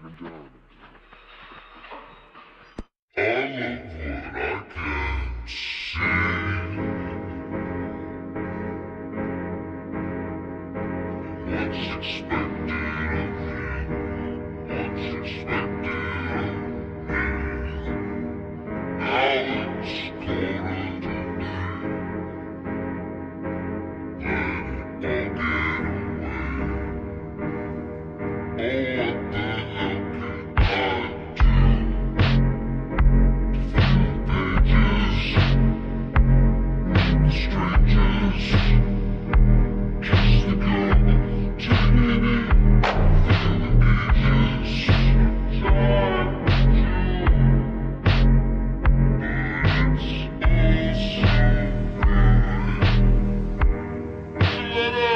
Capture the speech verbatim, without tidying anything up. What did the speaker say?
and done. All of what I can see, what's expected of you, what's expected of me. Now it's colder today, let it all get away. Oh, what the hell can I do? Strangers, just the girl taking it, filling pages, time to, but it's all so good. So let